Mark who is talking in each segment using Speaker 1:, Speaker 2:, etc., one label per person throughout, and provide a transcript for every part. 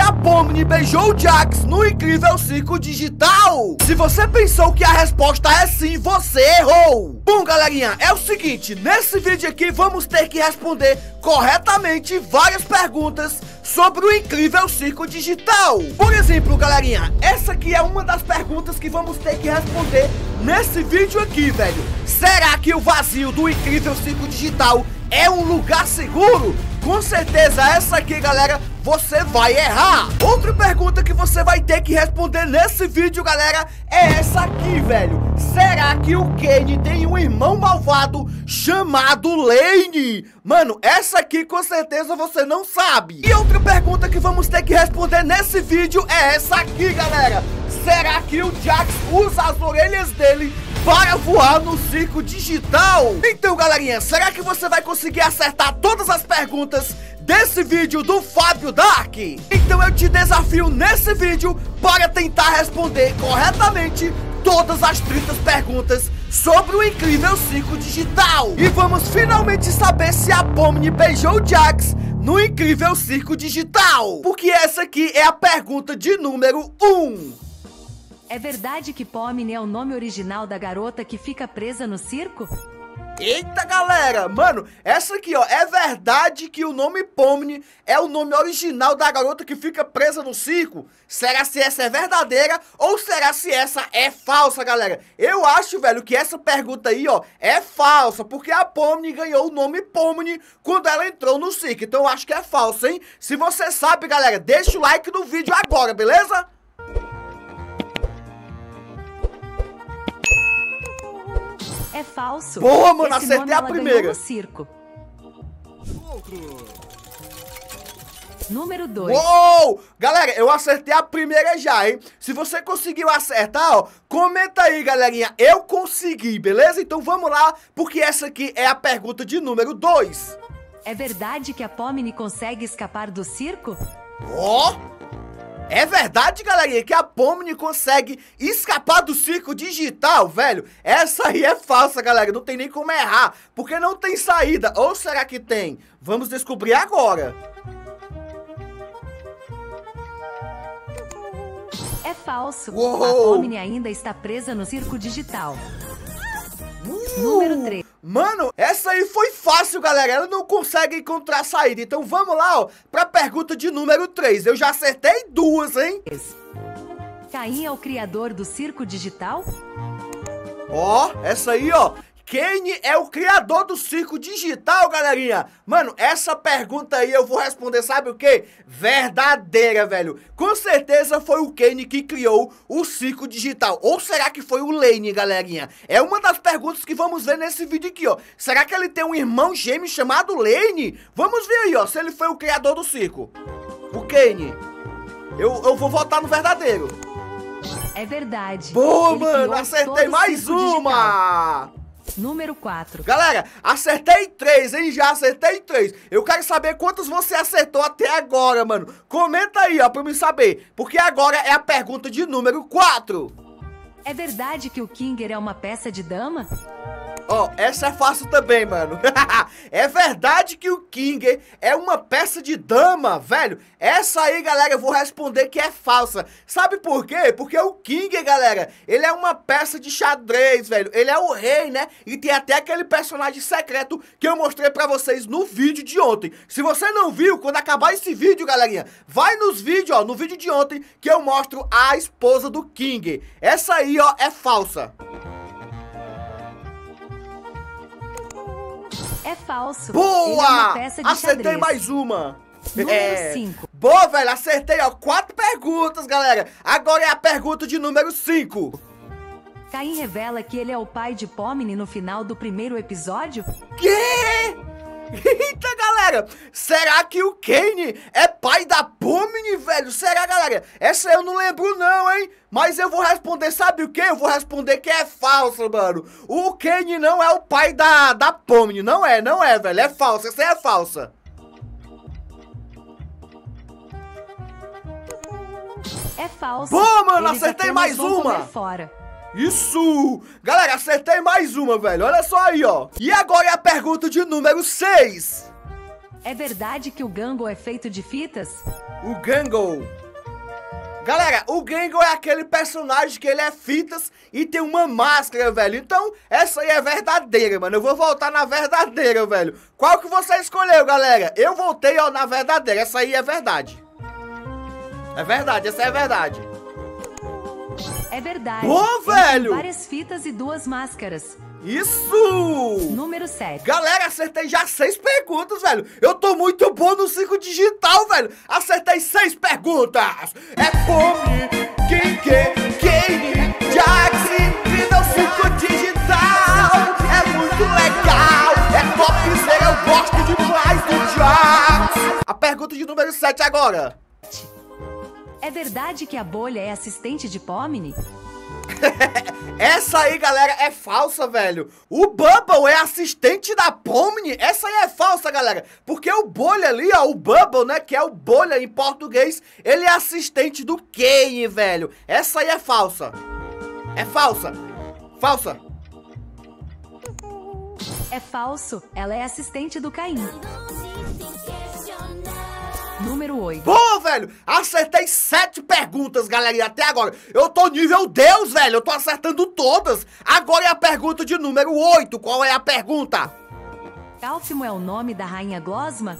Speaker 1: a Pomni beijou o Jax no incrível circo digital? Se você pensou que a resposta é sim, você errou. Bom, galerinha, é o seguinte, nesse vídeo aqui vamos ter que responder corretamente várias perguntas sobre o incrível circo digital. Por exemplo, galerinha, essa aqui é uma das perguntas que vamos ter que responder nesse vídeo aqui, velho. Será que o vazio do incrível circo digital é um lugar seguro? Com certeza essa aqui, galera, você vai errar. Outra pergunta que você vai ter que responder nesse vídeo, galera, é essa aqui, velho. Será que o Kenny tem um irmão malvado chamado Lane? Mano, essa aqui com certeza você não sabe. E outra pergunta que vamos ter que responder nesse vídeo é essa aqui, galera. Será que o Jax usa as orelhas dele para voar no circo digital? Então, galerinha, será que você vai conseguir acertar todas as perguntas desse vídeo do Fábio Dark? Então eu te desafio nesse vídeo para tentar responder corretamente todas as 30 perguntas sobre o incrível circo digital. E vamos finalmente saber se a Pomni beijou o Jax no incrível circo digital, porque essa aqui é a pergunta de número 1.
Speaker 2: É verdade que Pomni é o nome original da garota que fica presa no circo?
Speaker 1: Eita, galera, mano, essa aqui, ó, é verdade que o nome Pomni é o nome original da garota que fica presa no circo? Será se essa é verdadeira ou será se essa é falsa, galera? Eu acho, velho, que essa pergunta aí, ó, é falsa, porque a Pomni ganhou o nome Pomni quando ela entrou no circo, então eu acho que é falsa, hein? Se você sabe, galera, deixa o like no vídeo agora, beleza?
Speaker 2: É falso.
Speaker 1: Boa, mano,
Speaker 2: Esse
Speaker 1: acertei
Speaker 2: nome
Speaker 1: a
Speaker 2: ela
Speaker 1: primeira.
Speaker 2: ganhou no circo. Número 2.
Speaker 1: Uou! Galera, eu acertei a primeira já, hein? Se você conseguiu acertar, ó, comenta aí, galerinha. Eu consegui, beleza? Então vamos lá, porque essa aqui é a pergunta de número 2.
Speaker 2: É verdade que a Pomni consegue escapar do circo?
Speaker 1: Ó! É verdade, galerinha, que a Pomni consegue escapar do circo digital, velho? Essa aí é falsa, galera, não tem nem como errar, porque não tem saída. Ou será que tem? Vamos descobrir agora.
Speaker 2: É falso.
Speaker 1: Uou.
Speaker 2: A Pomni ainda está presa no circo digital. Número 3.
Speaker 1: Mano, essa aí foi fácil, galera. Ela não consegue encontrar saída. Então vamos lá, ó, pra pergunta de número 3. Eu já acertei duas, hein?
Speaker 2: Caim é o criador do circo digital?
Speaker 1: Ó, essa aí, ó. Kenny é o criador do circo digital, galerinha. Mano, essa pergunta aí eu vou responder, sabe o quê? Verdadeira, velho. Com certeza foi o Kenny que criou o circo digital. Ou será que foi o Lane, galerinha? É uma das perguntas que vamos ver nesse vídeo aqui, ó. Será que ele tem um irmão gêmeo chamado Lane? Vamos ver aí, ó, se ele foi o criador do circo. O Kenny. Eu vou votar no verdadeiro.
Speaker 2: É verdade.
Speaker 1: Boa,
Speaker 2: Ele
Speaker 1: mano,
Speaker 2: criou
Speaker 1: acertei
Speaker 2: todo o
Speaker 1: mais
Speaker 2: circo digital.
Speaker 1: uma.
Speaker 2: Número 4.
Speaker 1: Galera, acertei 3, hein? Já acertei 3. Eu quero saber quantos você acertou até agora, mano. Comenta aí, ó, pra eu saber. Porque agora é a pergunta de número 4.
Speaker 2: É verdade que o Kinger é uma peça de dama?
Speaker 1: Ó, essa é fácil também, mano. É verdade que o King é uma peça de dama, velho? Essa aí, galera, eu vou responder que é falsa. Sabe por quê? Porque o King, galera, ele é uma peça de xadrez, velho. Ele é o rei, né? E tem até aquele personagem secreto que eu mostrei pra vocês no vídeo de ontem. Se você não viu, quando acabar esse vídeo, galerinha, vai nos vídeos, ó, no vídeo de ontem, que eu mostro a esposa do King. Essa aí, ó, é falsa.
Speaker 2: É falso.
Speaker 1: Boa!
Speaker 2: Ele é uma peça de
Speaker 1: Acertei
Speaker 2: xadrez.
Speaker 1: mais uma.
Speaker 2: Número 5.
Speaker 1: Boa, velho, acertei, ó, 4 perguntas, galera. Agora é a pergunta de número 5.
Speaker 2: Caim revela que ele é o pai de Pomni no final do primeiro episódio?
Speaker 1: Quê? Eita, galera, será que o Kenny é pai da Pomni, velho? Será, galera? Essa eu não lembro não, hein? Mas eu vou responder, sabe o quê? Eu vou responder que é falso, mano. O Kenny não é o pai da Pomni, não é, velho, é falsa, essa aí é falsa.
Speaker 2: É falso.
Speaker 1: Boa, mano,
Speaker 2: Eles
Speaker 1: acertei
Speaker 2: apenas
Speaker 1: mais
Speaker 2: vão
Speaker 1: uma.
Speaker 2: comer fora.
Speaker 1: Isso! Galera, acertei mais uma, velho. Olha só aí, ó. E agora é a pergunta de número 6.
Speaker 2: É verdade que o Gangle é feito de fitas?
Speaker 1: O Gangle. Galera, o Gangle é aquele personagem que ele é fitas e tem uma máscara, velho. Então, essa aí é verdadeira, mano. Eu vou voltar na verdadeira, velho. Qual que você escolheu, galera? Eu voltei, ó, na verdadeira. Essa aí é verdade. É verdade, essa é verdade.
Speaker 2: É verdade.
Speaker 1: Pô,
Speaker 2: Ele
Speaker 1: velho!
Speaker 2: tem várias fitas e 2 máscaras.
Speaker 1: Isso!
Speaker 2: Número 7.
Speaker 1: Galera, acertei já 6 perguntas, velho. Eu tô muito bom no circo digital, velho. Acertei 6 perguntas. É Pomni, Kenny, Jax, incrível circo digital. É muito legal, é topzera, eu gosto demais do Jax. A pergunta de número 7 agora.
Speaker 2: É verdade que a bolha é assistente de Pomni?
Speaker 1: Essa aí, galera, é falsa, velho. O Bubble é assistente da Pomni. Essa aí é falsa, galera. Porque o Bolha ali, ó, o Bubble, né, que é o Bolha em português, ele é assistente do Kenny, velho. Essa aí é falsa. É falsa. Falsa.
Speaker 2: É falso. Ela é assistente do Caim. Número 8.
Speaker 1: Pô, velho, acertei 7 perguntas, galera, até agora. Eu tô nível Deus, velho, eu tô acertando todas. Agora é a pergunta de número 8. Qual é a pergunta?
Speaker 2: Cálfimo é o nome da rainha Glosma?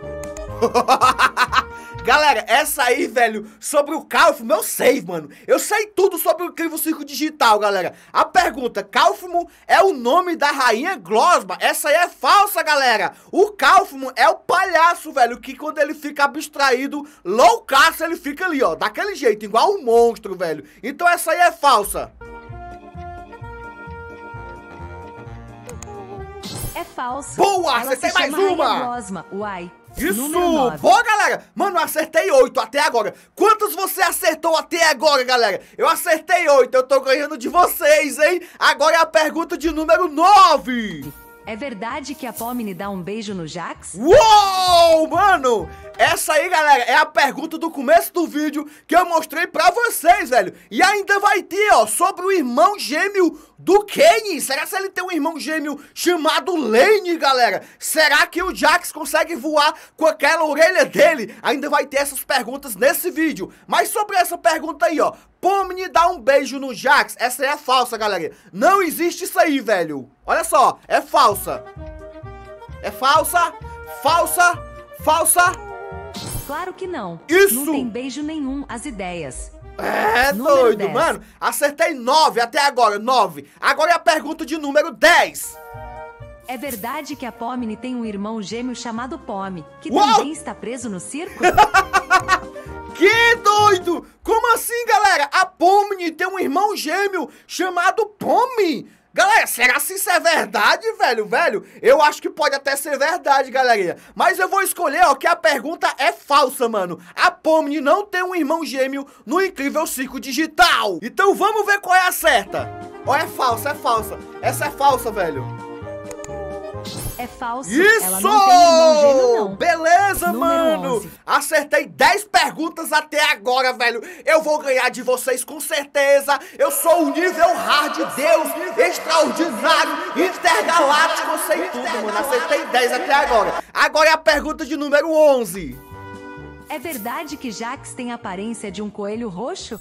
Speaker 1: Galera, essa aí, velho, sobre o Cálfimo, eu sei, mano. Eu sei tudo sobre o incrível circo digital, galera. A pergunta, Cálfimo é o nome da rainha Glosma? Essa aí é falsa, galera. O Cálfimo é o palhaço, velho, que quando ele fica abstraído, loucaço, ele fica ali, ó, daquele jeito, igual um monstro, velho. Então essa aí é falsa.
Speaker 2: É falso.
Speaker 1: Boa,
Speaker 2: ela
Speaker 1: acertei
Speaker 2: se
Speaker 1: mais
Speaker 2: chama
Speaker 1: uma.
Speaker 2: Rainha Glosma. Uai.
Speaker 1: Isso!
Speaker 2: Número 9.
Speaker 1: Boa, galera! Mano, eu acertei 8 até agora. Quantos você acertou até agora, galera? Eu acertei 8, eu tô ganhando de vocês, hein? Agora é a pergunta de número 9.
Speaker 2: É verdade que a Pomni dá um beijo no Jax?
Speaker 1: Uou, mano! Essa aí, galera, é a pergunta do começo do vídeo que eu mostrei pra vocês, velho. E ainda vai ter, ó, sobre o irmão gêmeo do Kenny. Será que ele tem um irmão gêmeo chamado Lane, galera? Será que o Jax consegue voar com aquela orelha dele? Ainda vai ter essas perguntas nesse vídeo. Mas sobre essa pergunta aí, ó, Pomni dá um beijo no Jax, essa aí é falsa, galera. Não existe isso aí, velho. Olha só, é falsa. É falsa, falsa, falsa.
Speaker 2: Claro que não.
Speaker 1: Isso!
Speaker 2: Não tem beijo nenhum, as ideias.
Speaker 1: É
Speaker 2: Número
Speaker 1: doido,
Speaker 2: 10.
Speaker 1: mano. Acertei 9 até agora, 9. Agora é a pergunta de número 10.
Speaker 2: É verdade que a Pomni tem um irmão gêmeo chamado Pome, que
Speaker 1: Uau!
Speaker 2: também está preso no circo?
Speaker 1: Que doido! Como assim, galera? A Pomni tem um irmão gêmeo chamado Pome? Galera, será que isso é verdade, velho? Eu acho que pode até ser verdade, galerinha. Mas eu vou escolher, ó, que a pergunta é falsa, mano. A Pomni não tem um irmão gêmeo no incrível circo digital. Então vamos ver qual é a certa. Ó, é falsa, é falsa. Essa é falsa, velho.
Speaker 2: É falso.
Speaker 1: Isso!
Speaker 2: Ela não tem irmão gêmeo, não.
Speaker 1: Beleza,
Speaker 2: Número
Speaker 1: mano!
Speaker 2: 11.
Speaker 1: Acertei 10 perguntas até agora, velho. Eu vou ganhar de vocês com certeza. Eu sou o nível hard Deus, extraordinário, intergaláctico. Eu sei tudo, mano. Acertei 10 até agora. Agora é a pergunta de número 11.
Speaker 2: É verdade que Jax tem a aparência de um coelho roxo?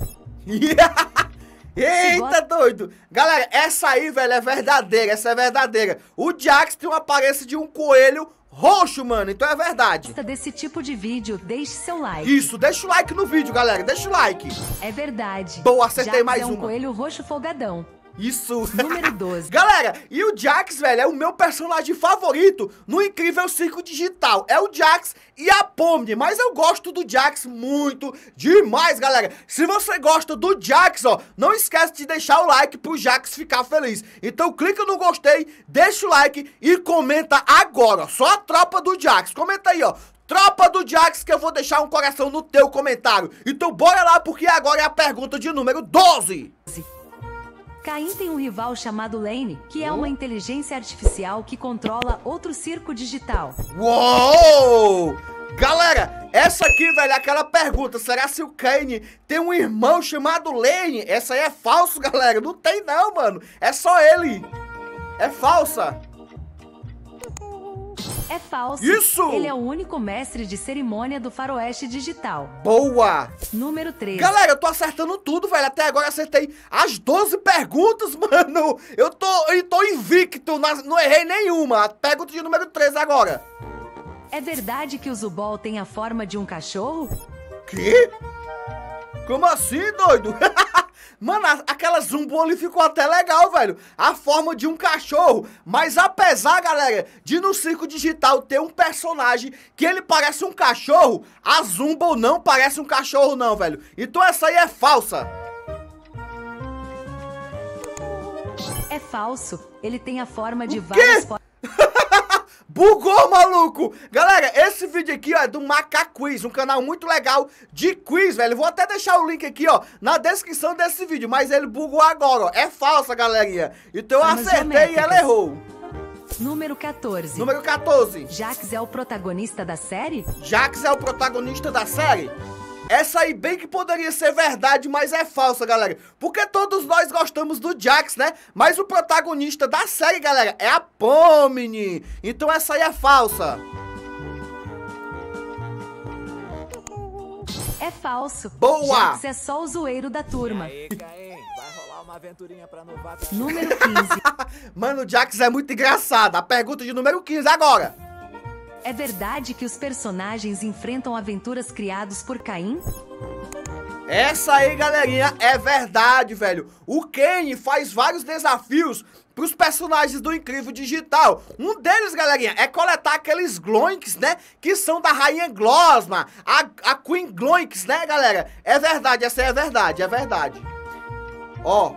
Speaker 1: Eita, doido! Galera, essa aí, velho, é verdadeira. Essa é verdadeira. O Jax tem uma aparência de um coelho roxo, mano. Então é verdade.
Speaker 2: Gosta desse tipo de vídeo, deixe seu like.
Speaker 1: Isso, deixa o like no vídeo, galera. Deixa o like.
Speaker 2: É verdade.
Speaker 1: Boa, acertei
Speaker 2: Jax
Speaker 1: mais
Speaker 2: é um
Speaker 1: uma.
Speaker 2: coelho roxo folgadão.
Speaker 1: Isso.
Speaker 2: Número 12.
Speaker 1: Galera, e o Jax, velho, é o meu personagem favorito no incrível circo digital. É o Jax e a Pomni, mas eu gosto do Jax muito, demais, galera. Se você gosta do Jax, ó, não esquece de deixar o like pro Jax ficar feliz. Então clica no gostei, deixa o like e comenta agora. Só a tropa do Jax. Comenta aí, ó. Tropa do Jax, que eu vou deixar um coração no teu comentário. Então bora lá, porque agora é a pergunta de número 12.
Speaker 2: Caim tem um rival chamado Lane, que é uma inteligência artificial que controla outro circo digital.
Speaker 1: Uou! Galera, essa aqui, velho, é aquela pergunta. Será se o Kane tem um irmão chamado Lane? Essa aí é falso, galera. Não tem não, mano. É só ele. É falsa.
Speaker 2: É falso.
Speaker 1: Isso!
Speaker 2: Ele é o único mestre de cerimônia do faroeste digital.
Speaker 1: Boa!
Speaker 2: Número 13.
Speaker 1: Galera, eu tô acertando tudo, velho. Até agora eu acertei as 12 perguntas, mano. Eu tô invicto, não errei nenhuma. Pergunta de número 13 agora.
Speaker 2: É verdade que o Zubol tem a forma de um cachorro?
Speaker 1: Que? Como assim, doido? Mano, aquela Zumbo ali ficou até legal, velho. A forma de um cachorro. Mas apesar, galera, de no circo digital ter um personagem que ele parece um cachorro, a Zumbo não parece um cachorro não, velho. Então essa aí é falsa.
Speaker 2: É falso. Ele tem a forma de
Speaker 1: O quê?
Speaker 2: várias formas.
Speaker 1: Bugou, maluco! Galera, esse vídeo aqui, ó, é do Macaquiz, um canal muito legal de quiz, velho. Vou até deixar o link aqui, ó, na descrição desse vídeo, mas ele bugou agora, ó. É falsa, galerinha. Então eu acertei e ela errou.
Speaker 2: Número 14.
Speaker 1: Número 14.
Speaker 2: Jax é o protagonista da série?
Speaker 1: Jax é o protagonista da série? Essa aí bem que poderia ser verdade, mas é falsa, galera. Porque todos nós gostamos do Jax, né? Mas o protagonista da série, galera, é a Pomni. Então essa aí é falsa.
Speaker 2: É falso.
Speaker 1: Boa!
Speaker 2: Jax é só o zoeiro da turma.
Speaker 3: Aí, Caim, vai rolar uma aventurinha pra novato.
Speaker 2: Número 15.
Speaker 1: Mano, o Jax é muito engraçado. A pergunta de número 15 agora.
Speaker 2: É verdade que os personagens enfrentam aventuras criados por Caim?
Speaker 1: Essa aí, galerinha, é verdade, velho. O Kenny faz vários desafios pros personagens do Incrível Digital. Um deles, galerinha, é coletar aqueles Gloinks, né? Que são da Rainha Glosma, a Queen Gloinks, né, galera? É verdade, essa aí é verdade, é verdade. Ó.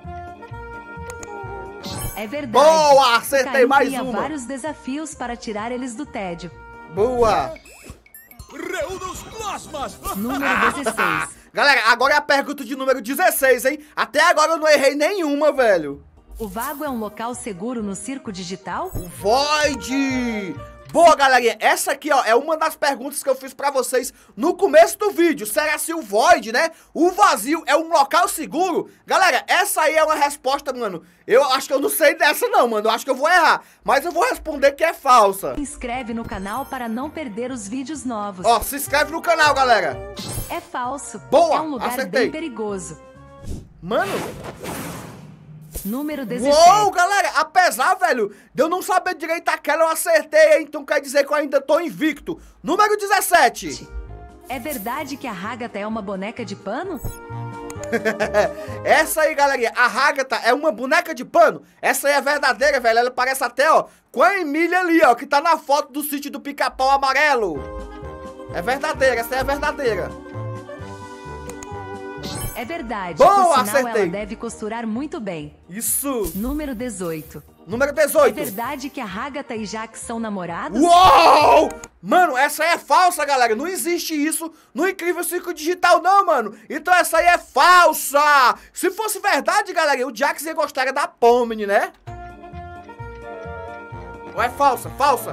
Speaker 2: É verdade.
Speaker 1: Boa, acertei
Speaker 2: Caim
Speaker 1: mais
Speaker 2: cria
Speaker 1: uma.
Speaker 2: vários desafios para tirar eles do tédio.
Speaker 1: Boa.
Speaker 3: Reúna os plasmas!
Speaker 2: Número 16.
Speaker 1: Galera, agora é a pergunta de número 16, hein? Até agora eu não errei nenhuma, velho.
Speaker 2: O Vago é um local seguro no circo digital?
Speaker 1: O Void! Boa, galerinha, essa aqui, ó, é uma das perguntas que eu fiz pra vocês no começo do vídeo. Será se o Void, né, o vazio é um local seguro? Galera, essa aí é uma resposta, mano. Eu acho que eu não sei dessa não, mano. Eu acho que eu vou errar. Mas eu vou responder que é falsa.
Speaker 2: Se inscreve no canal para não perder os vídeos novos.
Speaker 1: Ó, se inscreve no canal, galera.
Speaker 2: É falso.
Speaker 1: Boa,
Speaker 2: É um lugar
Speaker 1: acertei.
Speaker 2: bem perigoso.
Speaker 1: Mano...
Speaker 2: Número 17.
Speaker 1: Uou, galera, apesar, velho, de eu não saber direito aquela, eu acertei, hein? Então quer dizer que eu ainda tô invicto. Número 17.
Speaker 2: É verdade que a Hagatha é uma boneca de pano?
Speaker 1: Essa aí, galerinha, a Hagatha é uma boneca de pano. Essa aí é verdadeira, velho. Ela parece até, ó, com a Emília ali, ó, que tá na foto do sítio do Pica-Pau Amarelo. É verdadeira, essa aí é verdadeira.
Speaker 2: É verdade.
Speaker 1: Boa,
Speaker 2: Por sinal,
Speaker 1: acertei.
Speaker 2: ela deve costurar muito bem.
Speaker 1: Isso.
Speaker 2: Número 18.
Speaker 1: Número
Speaker 2: É
Speaker 1: 18.
Speaker 2: verdade que a Hagatha e Jax são namorados?
Speaker 1: Uou! Mano, essa aí é falsa, galera. Não existe isso no Incrível Circo Digital, não, mano. Então essa aí é falsa. Se fosse verdade, galera, o Jax ia gostar da Pomni, né? Ou é falsa? Falsa.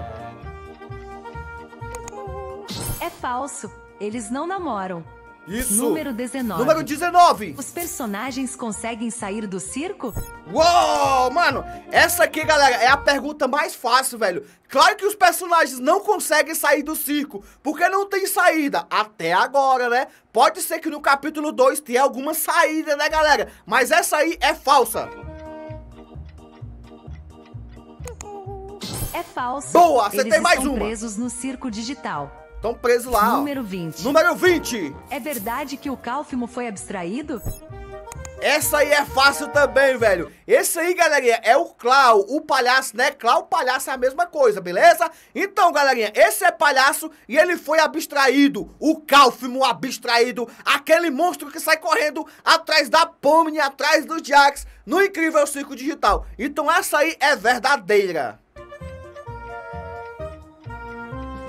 Speaker 2: É falso. Eles não namoram.
Speaker 1: Isso.
Speaker 2: Número 19.
Speaker 1: Número 19.
Speaker 2: Os personagens conseguem sair do circo?
Speaker 1: Uou, mano, essa aqui, galera, é a pergunta mais fácil, velho. Claro que os personagens não conseguem sair do circo, porque não tem saída, até agora, né? Pode ser que no capítulo 2 tenha alguma saída, né, galera? Mas essa aí é falsa.
Speaker 2: É falso.
Speaker 1: Boa, acertei
Speaker 2: Eles
Speaker 1: mais
Speaker 2: estão
Speaker 1: uma.
Speaker 2: presos no circo digital.
Speaker 1: Estão presos lá, ó.
Speaker 2: Número 20.
Speaker 1: Número 20.
Speaker 2: É verdade que o Cálfimo foi abstraído?
Speaker 1: Essa aí é fácil também, velho. Esse aí, galerinha, é o Clau, o palhaço, né? Clau, palhaço é a mesma coisa, beleza? Então, galerinha, esse é palhaço e ele foi abstraído. O Cálfimo abstraído, aquele monstro que sai correndo atrás da Pomni, atrás do Jax, no Incrível Circo Digital. Então essa aí é verdadeira.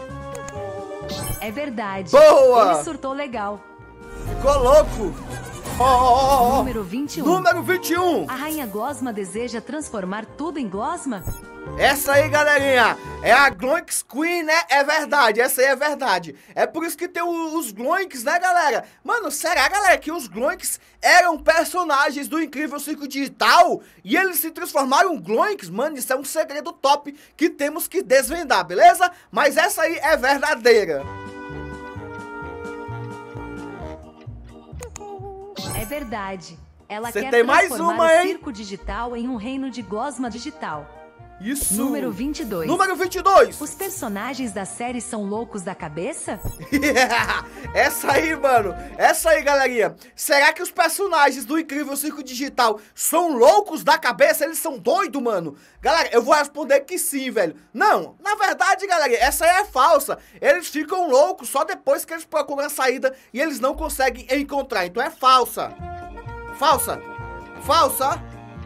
Speaker 2: É verdade.
Speaker 1: Boa!
Speaker 2: Ele surtou legal.
Speaker 1: Ficou louco.
Speaker 2: Número 21.
Speaker 1: Número 21.
Speaker 2: A Rainha Gosma deseja transformar tudo em gosma?
Speaker 1: Essa aí, galerinha, é a Gloinks Queen, né? É verdade, essa aí é verdade. É por isso que tem os Gloinks, né, galera? Mano, será, galera, que os Gloinks eram personagens do Incrível Circo Digital e eles se transformaram em Gloinks? Mano, isso é um segredo top que temos que desvendar, beleza? Mas essa aí é verdadeira.
Speaker 2: É verdade. Ela
Speaker 1: Você
Speaker 2: quer
Speaker 1: tem mais
Speaker 2: transformar
Speaker 1: uma,
Speaker 2: o
Speaker 1: hein?
Speaker 2: circo digital em um reino de gosma digital.
Speaker 1: Isso.
Speaker 2: Número 22.
Speaker 1: Número 22.
Speaker 2: Os personagens da série são loucos da cabeça?
Speaker 1: Essa aí, mano. Essa aí, galerinha. Será que os personagens do Incrível Circo Digital são loucos da cabeça? Eles são doidos, mano? Galera, eu vou responder que sim, velho. Não, na verdade, galera, essa aí é falsa. Eles ficam loucos só depois que eles procuram a saída e eles não conseguem encontrar. Então é falsa. Falsa. Falsa.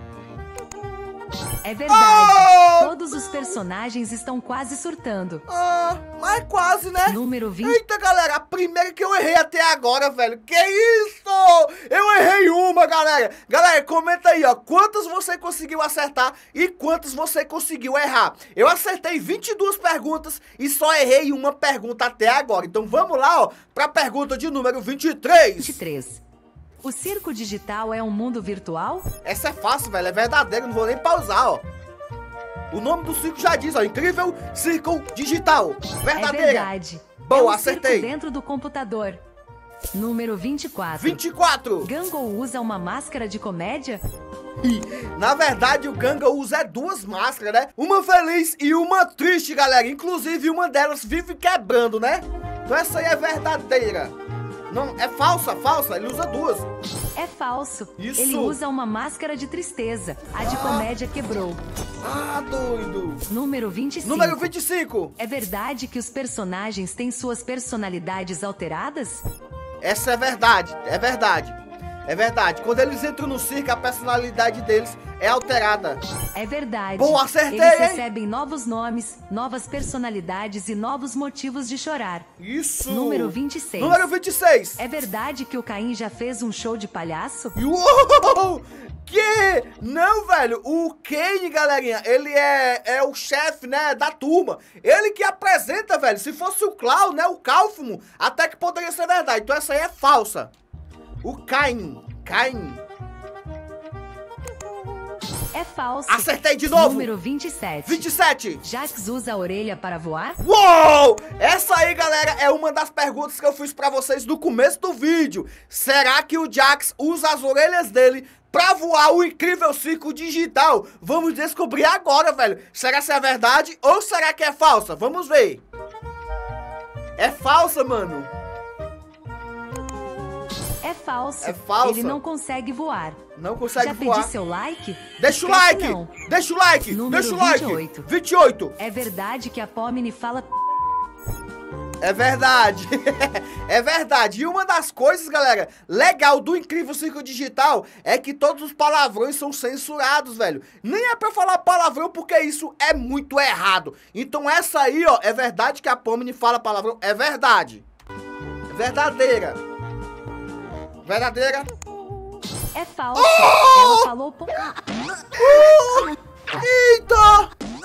Speaker 2: É verdade.
Speaker 1: Oh!
Speaker 2: Todos os personagens estão quase surtando.
Speaker 1: Mas quase, né?
Speaker 2: Número 20.
Speaker 1: Eita, galera, a primeira que eu errei até agora, velho. Que isso? Eu errei uma, galera. Galera, comenta aí, ó. Quantas você conseguiu acertar e quantas você conseguiu errar? Eu acertei 22 perguntas e só errei uma pergunta até agora. Então vamos lá, ó, pra pergunta de número 23.
Speaker 2: 23. O circo digital é um mundo virtual?
Speaker 1: Essa é fácil, velho. É verdadeiro, não vou nem pausar, ó. O nome do circo já diz, ó. Incrível Circo Digital. Verdadeira.
Speaker 2: É verdade.
Speaker 1: Boa,
Speaker 2: é um
Speaker 1: acertei.
Speaker 2: circo dentro do computador. Número 24.
Speaker 1: 24.
Speaker 2: Gangle usa uma máscara de comédia?
Speaker 1: Na verdade, o Ganga usa duas máscaras, né? Uma feliz e uma triste, galera. Inclusive, uma delas vive quebrando, né? Então essa aí é verdadeira. Não, é falsa, falsa. Ele usa duas.
Speaker 2: É falso.
Speaker 1: Isso.
Speaker 2: Ele usa uma máscara de tristeza. A de comédia quebrou.
Speaker 1: Ah, doido.
Speaker 2: Número 25.
Speaker 1: Número 25.
Speaker 2: É verdade que os personagens têm suas personalidades alteradas?
Speaker 1: Essa é verdade, é verdade. É verdade. Quando eles entram no circo, a personalidade deles é alterada.
Speaker 2: É verdade.
Speaker 1: Boa, acertei,
Speaker 2: Eles
Speaker 1: hein?
Speaker 2: recebem novos nomes, novas personalidades e novos motivos de chorar.
Speaker 1: Isso.
Speaker 2: Número 26.
Speaker 1: Número 26.
Speaker 2: É verdade que o Caim já fez um show de palhaço?
Speaker 1: Uou! Que? Não, velho. O Kane, galerinha, ele é o chefe, né, da turma. Ele que apresenta, velho. Se fosse o Clau, né, o Kaufman, até que poderia ser verdade. Então essa aí é falsa. O Caim.
Speaker 2: É falso.
Speaker 1: Acertei de novo.
Speaker 2: Número 27.
Speaker 1: 27.
Speaker 2: Jax usa a orelha para voar?
Speaker 1: Uou! Essa aí, galera, é uma das perguntas que eu fiz pra vocês no começo do vídeo. Será que o Jax usa as orelhas dele pra voar o Incrível Circo Digital? Vamos descobrir agora, velho. Será que é verdade ou será que é falsa? Vamos ver. É falsa, mano.
Speaker 2: É falso.
Speaker 1: É falsa?
Speaker 2: Ele não consegue voar.
Speaker 1: Não consegue
Speaker 2: Já
Speaker 1: voar.
Speaker 2: pedi seu like?
Speaker 1: Deixa o
Speaker 2: Esquece
Speaker 1: like.
Speaker 2: não.
Speaker 1: Deixa o like.
Speaker 2: Número
Speaker 1: Deixa o like.
Speaker 2: 28.
Speaker 1: 28.
Speaker 2: É verdade que a Pomni fala...
Speaker 1: É verdade. É verdade. E uma das coisas, galera, legal do Incrível Circo Digital é que todos os palavrões são censurados, velho. Nem é pra falar palavrão porque isso é muito errado. Então essa aí, ó, é verdade que a Pomni fala palavrão. É verdade. É verdadeira. Verdadeira.
Speaker 2: É falso. Ela falou...
Speaker 1: Eita!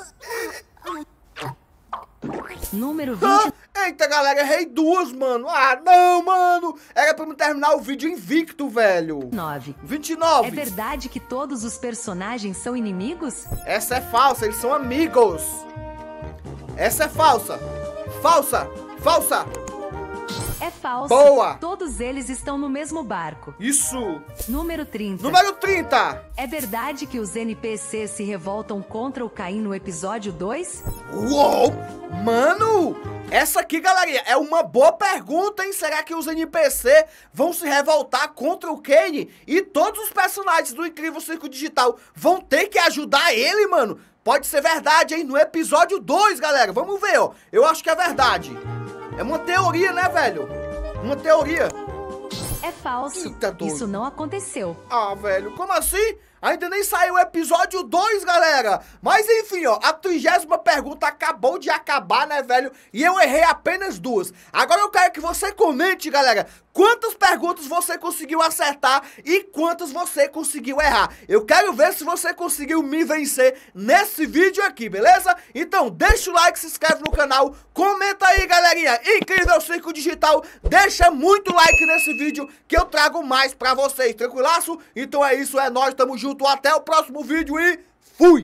Speaker 2: Número 20...
Speaker 1: Eita, galera, errei duas, mano. Ah, não, mano. Era pra me terminar o vídeo invicto, velho. 29.
Speaker 2: É verdade que todos os personagens são inimigos?
Speaker 1: Essa é falsa, eles são amigos. Essa é falsa. Falsa. Falsa.
Speaker 2: É falso.
Speaker 1: Boa.
Speaker 2: Todos eles estão no mesmo barco.
Speaker 1: Isso.
Speaker 2: Número 30.
Speaker 1: Número 30.
Speaker 2: É verdade que os NPCs se revoltam contra o Caim no episódio 2?
Speaker 1: Uou. Mano, essa aqui, galerinha, é uma boa pergunta, hein? Será que os NPC vão se revoltar contra o Kane? E todos os personagens do Incrível Circo Digital vão ter que ajudar ele, mano? Pode ser verdade, hein? No episódio 2, galera. Vamos ver, ó. Eu acho que é verdade. É uma teoria, né, velho? Uma teoria.
Speaker 2: É falso.
Speaker 1: Eita, doido.
Speaker 2: Isso não aconteceu.
Speaker 1: Ah, velho, como assim? Ainda nem saiu o episódio 2, galera. Mas enfim, ó, a 30ª pergunta acabou de acabar, né, velho? E eu errei apenas 2. Agora eu quero que você comente, galera, quantas perguntas você conseguiu acertar e quantas você conseguiu errar. Eu quero ver se você conseguiu me vencer nesse vídeo aqui, beleza? Então deixa o like, se inscreve no canal, comenta aí, galerinha. Incrível Circo Digital, deixa muito like nesse vídeo que eu trago mais pra vocês, tranquilaço? Então é isso, é nóis, tamo junto, até o próximo vídeo e fui!